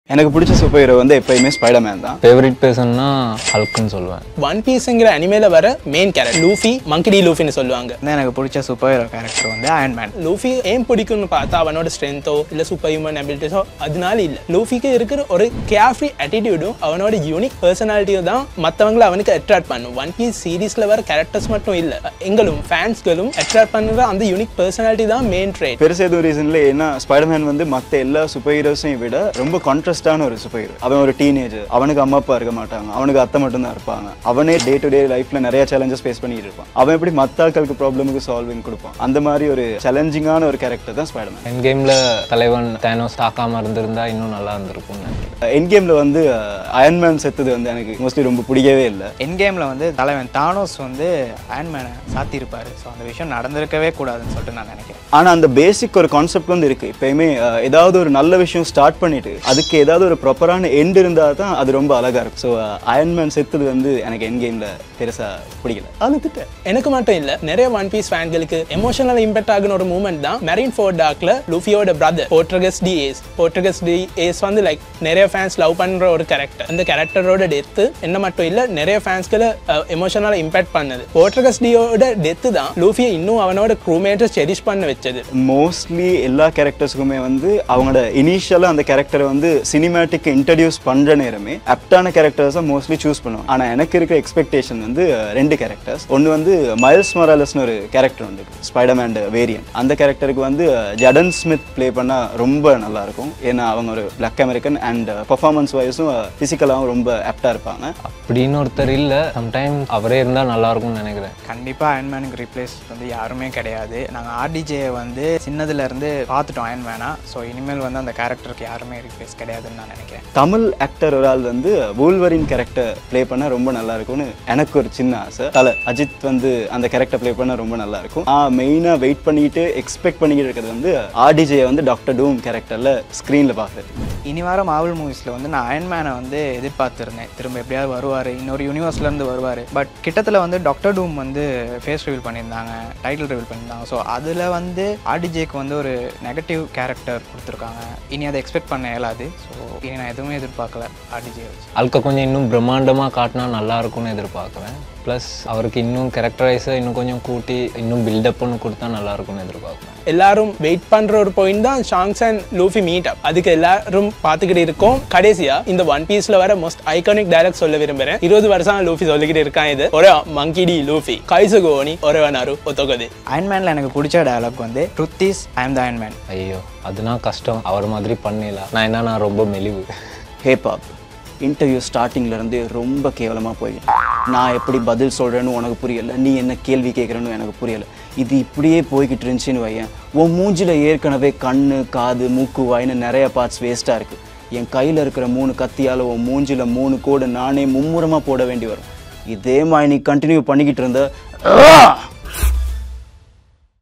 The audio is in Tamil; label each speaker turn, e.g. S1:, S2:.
S1: எனக்கு பிடிச்ச சூப்பர் ஹீரோ வந்து எப்பயுமே ஸ்பைடர்மேன் தான்.
S2: ஃபேவரட் பர்சன்னா ஹல்க்னு சொல்லுவேன்.
S3: ஒன் பீஸ்ங்கிற அனிமேல வர main character Luffy, Monkey D லூஃபின்னு சொல்லுவாங்க.
S4: எனக்கு பிடிச்ச சூப்பர் ஹீரோ கேரக்டர் வந்து அயர்ன் மேன்.
S3: லூஃபி ஏன் பிடிக்கும்னு பார்த்தா அவனோட ஸ்ட்ரென்த்தோ இல்லை சூப்பர் ஹியூமன் அபிலிட்டிஸோ அதனால இல்லை. லூஃபிக்கு இருக்கிற ஒரு கேர்ஃப்ரீ அட்டிடியூடும் அவனோட யூனிக் பர்சனாலிட்டியும் தான் மற்றவங்களை அவனுக்கு அட்ராக்ட் பண்ணும். ஒன் பீஸ் சீரீஸ்ல வர கேரக்டர்ஸ் மட்டும் இல்லை, எங்களும் ஃபேன்ஸ்களும் அட்ராக்ட் பண்ணுற அந்த யூனிக் பர்சனாலிட்டி தான் மெயின் ட்ரேட்.
S1: பெருசா எதுவும் ரீசன்ல ஏன்னா ஸ்பைடர்மேன் வந்து மற்ற எல்லா சூப்பர் ஹீரோஸையும் விட ரொம்ப கான்ட்ராஸ்டான ஒரு சூப்பர் ஹீரோ. அவன் ஒரு டீனேஜர், அவனுக்கு அம்மா அப்பா இருக்க மாட்டாங்க, அவனுக்கு அத்தை மட்டும் தான் இருப்பாங்க. அவனே டே டு டே லைஃப்ல நிறைய சேலஞ்சஸ் ஃபேஸ் பண்ணிட்டு இருப்பான். அவன் எப்படி மற்ற ஆட்களுக்கு ப்ராப்ளமுக்கு சால்விங் கொடுப்பான். அந்த மாதிரி ஒரு சேலஞ்சிங்கான ஒரு கேரக்டர் தான் ஸ்பைடர்மேன்.
S2: என் கேம்ல தலைவன் தேனோஸ் தாக்காம இருந்திருந்தா இன்னும் நல்லா இருந்திருக்கும்னு நினைக்கிறேன்.
S1: என் கேம்ல வந்து அயர்ன் மேன் செத்தது வந்து எனக்கு மோஸ்ட்லி ரொம்ப பிடிக்கவே இல்லை.
S4: என் கேமில் வந்து தலைவன் தானோஸ் வந்து அயர்ன் மேனை சாத்தியிருப்பாரு. ஸோ அந்த விஷயம் நடந்திருக்கவே கூடாதுன்னு சொல்லிட்டு நான் நினைக்கிறேன்.
S1: ஆனால் அந்த பேசிக் ஒரு கான்செப்ட் வந்து இருக்குது. எப்பயுமே ஏதாவது ஒரு நல்ல விஷயம் ஸ்டார்ட் பண்ணிட்டு அதுக்கு ஏதாவது ஒரு ப்ராப்பரான எண்ட் இருந்தால் தான் அது ரொம்ப அழகாக இருக்கும். ஸோ அயர்ன் மேன் செத்துது வந்து எனக்கு என் கேமில் பெருசாக பிடிக்கல. அது
S3: எனக்கு மட்டும் இல்லை, நிறைய ஒன் பீஸ் ஃபேன்களுக்கு எமோஷனல் இம்பாக்ட் ஆகின ஒரு மூமெண்ட் தான் மெரின் ஃபோர் டார்க்ல லூஃபியோட brother Portgas D Ace. Portgas D Ace வந்து லைக் நிறைய ஃபேன்ஸ் லவ் பண்ணுற ஒரு கேரக்டர். அந்த கேரக்டரோட டெத்து என்ன மட்டும் இல்லை, நிறைய ஃபேன்ஸ்களை எமோஷனலாக இம்பாக்ட் பண்ணது. போர்ட்ரகஸ் டியோட டெத்து தான் லூஃபியை இன்னும் அவனோட க்ரூமேட்டை செரிஷ் பண்ண வச்சது.
S1: மோஸ்ட்லி எல்லா கேரக்டர்ஸுக்குமே வந்து அவங்களோட இனிஷியலாக அந்த கேரக்டரை வந்து சினிமேட்டிக் இன்ட்ரடியூஸ் பண்ணுற நேரமே ஆப்டான கேரக்டர்ஸை மோஸ்ட்லி சூஸ் பண்ணுவோம். ஆனால் எனக்கு இருக்கிற எக்ஸ்பெக்டேஷன் வந்து ரெண்டு கேரக்டர்ஸ். ஒன்று வந்து மைல்ஸ் மொராலஸ்னு ஒரு கேரக்டர் உண்டு, ஸ்பைடர்மேன் வேரியன்ட். அந்த கேரக்டருக்கு வந்து ஜடன் ஸ்மித் ப்ளே பண்ணால் ரொம்ப நல்லாயிருக்கும். ஏன்னா அவங்க ஒரு பிளாக் அமெரிக்கன் அண்ட் பர்ஃபார்மன்ஸ் வைஸும் ஃபிசிக்கலாகவும் ரொம்ப ஆப்டாக இருப்பாங்க.
S2: அப்படின்னு ஒருத்தர் இல்லை, சம்டைம் அவரே இருந்தால் நல்லா இருக்கும்னு நினைக்கிறேன்.
S4: கண்டிப்பாக அயர்ன் மேனுக்கு ரீப்ளேஸ் வந்து யாருமே கிடையாது. நாங்கள் ஆர்டிஜே வந்து சின்னதுலேருந்து பார்த்துட்டோம் அயர்ன் மேனா. ஸோ இனிமேல் வந்து அந்த கேரக்டருக்கு யாருமே ரீப்ளேஸ் கிடையாதுன்னு நான் நினைக்கிறேன்.
S1: தமிழ் ஆக்டர் ஒரு ஆள் வந்து வூல்வரின் கேரக்டர் ப்ளே பண்ண ரொம்ப நல்லா இருக்கும்னு எனக்கு ஒரு சின்ன ஆசை. அஜித் வந்து அந்த கேரக்டர் ப்ளே பண்ண ரொம்ப நல்லா இருக்கும். மெயினாக வெயிட் பண்ணிட்டு எக்ஸ்பெக்ட் பண்ணிக்கிட்டு இருக்கிறது வந்து ஆர்டிஜே வந்து டாக்டர் டூம் கேரக்டரில் ஸ்க்ரீனில் பார்க்குறது.
S4: இனி வர மார்வல் மூவிஸில் வந்து நான் அயர்ன் மேனை வந்து எதிர்பார்த்துருந்தேன். திரும்ப எப்படியாவது வருவார், இன்னொரு யூனிவர்ஸ்லேருந்து வருவார். பட் கிட்டத்தில் வந்து டாக்டர் டூம் வந்து ஃபேஸ் ரிவீல் பண்ணியிருந்தாங்க, டைட்டில் ரிவீல் பண்ணியிருந்தாங்க. ஸோ அதில் வந்து ஆர்டிஜேக்கு வந்து ஒரு நெகட்டிவ் கேரக்டர் கொடுத்துருக்காங்க. இனி அதை எக்ஸ்பெக்ட் பண்ண இயலாது. ஸோ இனி நான் எதுவுமே எதிர்பார்க்கல ஆர்டிஜே வச்சு.
S2: அல்க கொஞ்சம் இன்னும் பிரம்மாண்டமாக காட்டினா நல்லா இருக்கும்னு எதிர்பார்க்குறேன். ப்ளஸ் அவருக்கு இன்னும் கேரக்டரைஸை இன்னும் கொஞ்சம் கூட்டி இன்னும் பில்டப்னு கொடுத்தா நல்லா இருக்கும்னு எதிர்பார்க்குறேன்.
S3: எல்லாரும் வெயிட் பண்ற ஒரு பாயிண்ட் தான் Shanks and Luffy meet up. அதுக்கு எல்லாரும் பார்த்துக்கிட்டு இருக்கோம். கடைசியா இந்த ஒன் பீஸ்ல வர மோஸ்ட் ஐகானிக் டயலாக் சொல்ல விரும்புறேன். 20 வருஷம் லூஃபி சொல்லிக்கிட்டு இருக்கான். இது ஒரு மங்கி டி லூஃபி கைசுகோனி ஒருவனாரு ஒத்தொகது.
S4: அயர்ன் மேனில் எனக்கு பிடிச்ச டயலாக் வந்து truth is I am the iron man.
S2: ஐயோ அதுனா கஷ்டம், அவர் மாதிரி பண்ணலாம். நான் ரொம்ப மெலிவு.
S1: ஹேபாப் இன்டர்வியூ ஸ்டார்டிங்லேருந்து ரொம்ப கேவலமாக போயிட்டு நான் எப்படி பதில் சொல்கிறேன்னு உனக்கு புரியலை, நீ என்ன கேள்வி கேட்குறேன்னு எனக்கு புரியலை. இது இப்படியே போய்கிட்டு இருந்துச்சின்னு வையன், உன் மூஞ்சில் ஏற்கனவே கண்ணு காது மூக்கு வாயின்னு நிறைய பார்ட்ஸ் வேஸ்ட்டாக இருக்குது. என் கையில் இருக்கிற 3 கத்தியால் உன் மூஞ்சில் 3 கோடு நானே மும்முரமாக போட வேண்டி வரும். இதே மாதிரி நீ கண்டினியூ பண்ணிக்கிட்டு இருந்த